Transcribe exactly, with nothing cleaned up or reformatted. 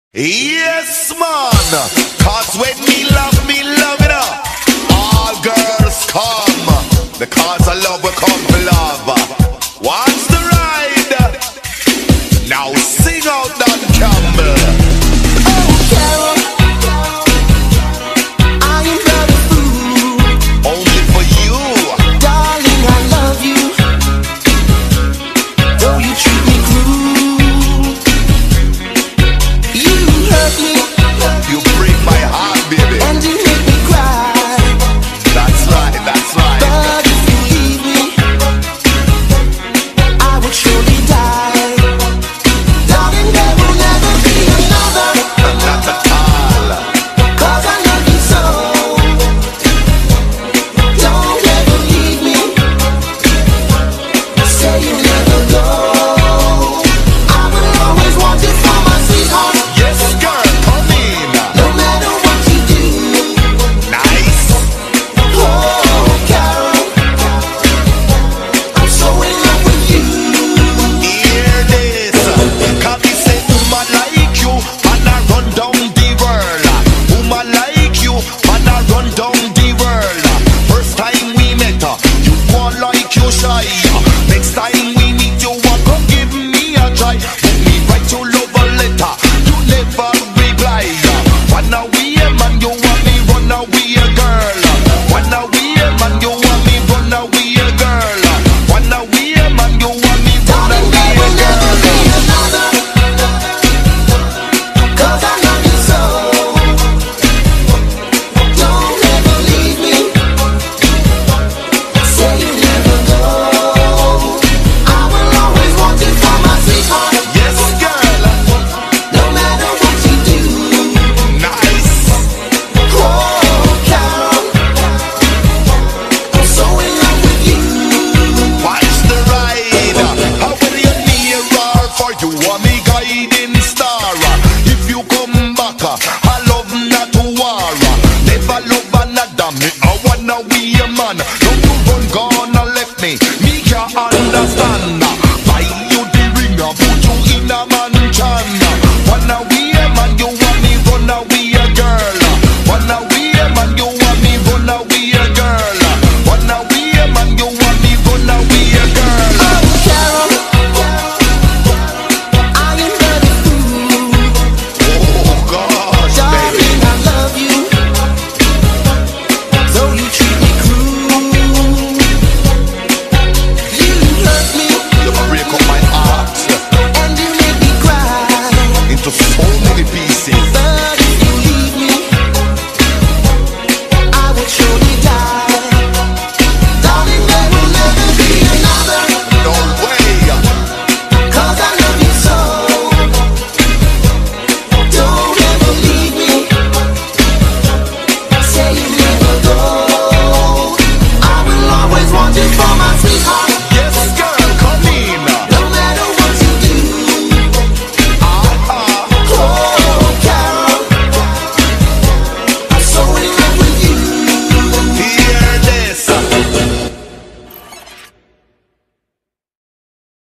Yes, man. Cause when me love, me love it up. All girls come. Because I love will come for love. What's the ride? Now sing out Don Campbell. Oh, Carol, I am not a fool. Only for you. Darling, I love you. Though you treat me cruel, you hurt me. You break my heart, baby. And you make me cry. That's right, that's right. But if you leave me, I would surely die. Darling, there will never be another. Not at all. Cause I love you so. Don't ever leave me. Say you'll never go. I will always want you for my sweetheart. Yes, girl, come in. No matter what you do. Nice. Oh, Carol, I'm so in love with you. Hear this. Cause me say, woman like you, man I run down the world. Woman like you, man I run down the world. First time we met, uh, you go like you shy. Next time we meet, you want to give me a try. Put me write your love a letter, you never reply. Run away, man, you want me run away, girl. Run away, man, you want me run away, girl. Run away, man, you want me run Darling, there away, will never be girl. another. Cause I love you so. Don't ever leave me. Say you'll never go. I will always want you for my sweetheart. Yes, girl. No matter what you do. Nice. Oh, Carol, I'm so in love with you. Watch the ride. How will you near for you are me guiding star? If you come back, I love not to war. Never love another me. I wanna be a man. Don't you run gone and left me. Me can't understand. Buy you the ring, put you in a mansion. Wanna be a man, you want me run away a girl.